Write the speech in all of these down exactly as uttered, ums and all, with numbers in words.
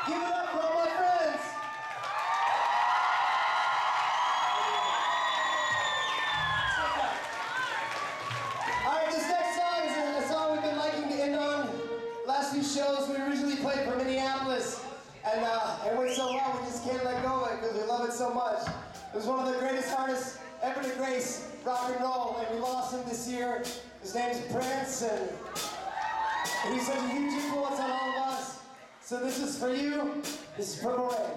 Give it up for all my friends. All right, this next song is a song we've been liking to end on. Last few shows we originally played for Minneapolis, and uh, it went so well we just can't let go of it because we love it so much. It was one of the greatest artists ever to grace rock and roll, and we lost him this year. His name's Prince, and he's such a huge influence on all of us. So this is for you. This is Purple Rain.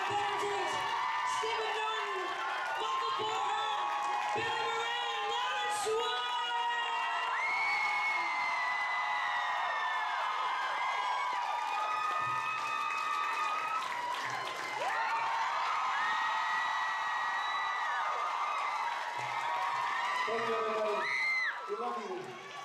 Benedict, Stephen Norton, Michael Porter, Billy Moran, Lawrence Swan! Thank you, everybody. We love you.